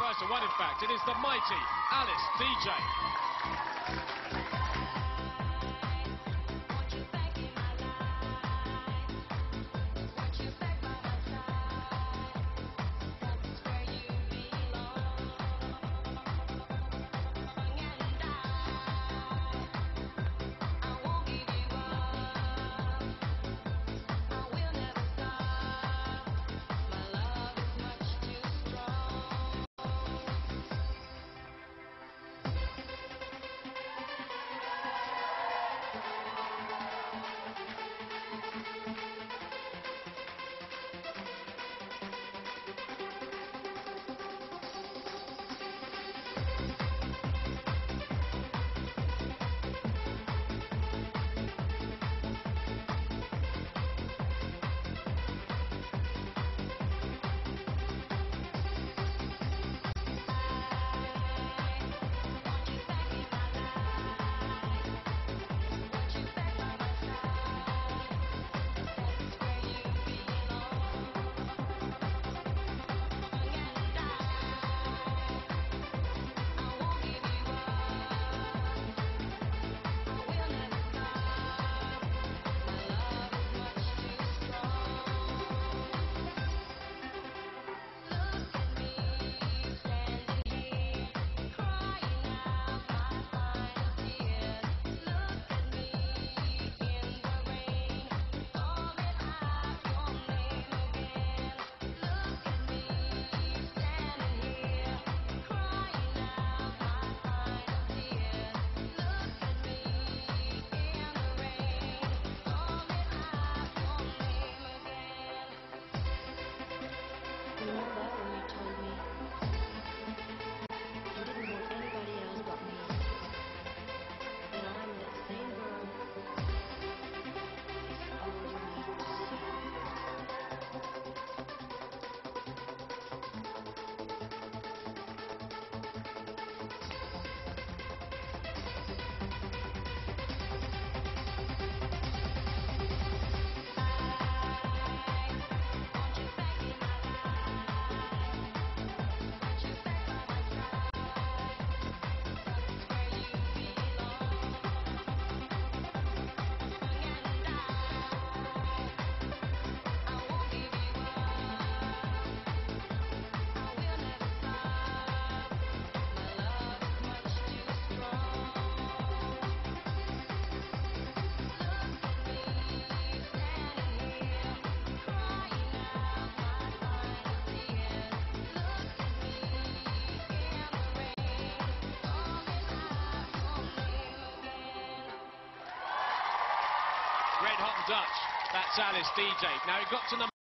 tries to win, in fact. It is the mighty Alice DJ. You know that when you told me you didn't want anybody else but me, that I'm that same girl all you need to see. Red Hot and Dutch. That's Alice DJ. Now he got to number